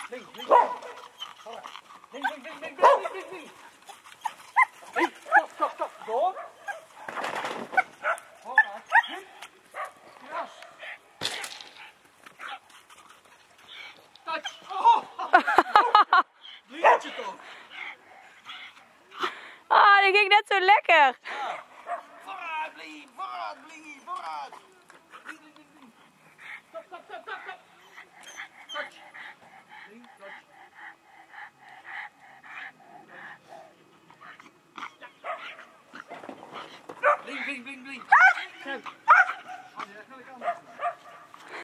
Blink, blink. Blink, blink, blink, blink, blink, blink, blink. Blink, stop, stop, stop. Door. Alright. Blink. Yes. Touch. Oh. Blintje toch. Ah, dat ging net zo lekker. Ja. Vooruit, Blingy, vooruit, Blingy, vooruit. Blink, blink, blink, blink. Stop, stop, stop, stop, stop. Touch. Blink, touch. Blink, blink, blink, blink.